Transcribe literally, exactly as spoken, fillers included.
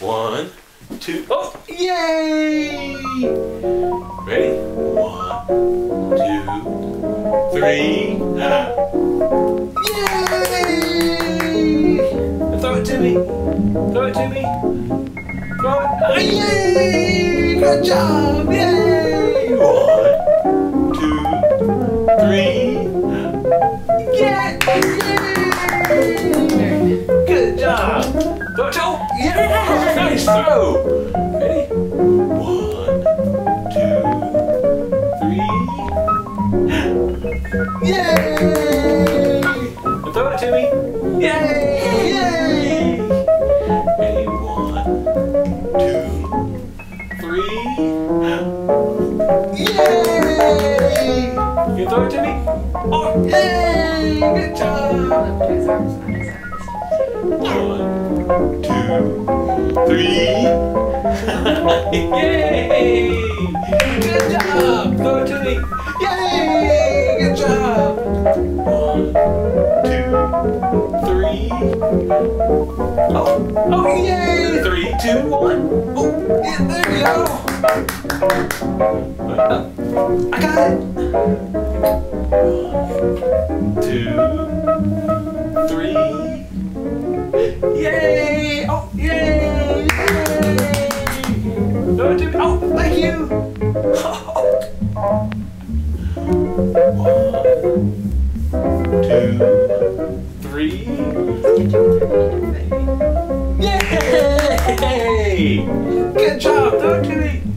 One, two, oh, yay! Ready? One, two, three, ah. Yay! Throw it to me. Throw it to me. Throw it. Ah, yay! Good job! Yay! One, two, three. Yeah! Yay! Good job! Throw it to, oh, yeah! Nice throw! Ready? One, two, three. Yay! Now throw it to me. Yay! Yay! Ready? One, two, three. Yay! You throw it to me? Oh, yay! Good job! One, two, three. Yay! Good job! Throw it to me. Yay! Good job! One, two, three. Oh, oh, yay! Three, two, one. Oh, yeah, there we go. I got it. One, two, three. Yay! Oh, yay! Yay! Throw it to me. Oh, thank you. One, two, three. Yay! Good job. Throw it to me.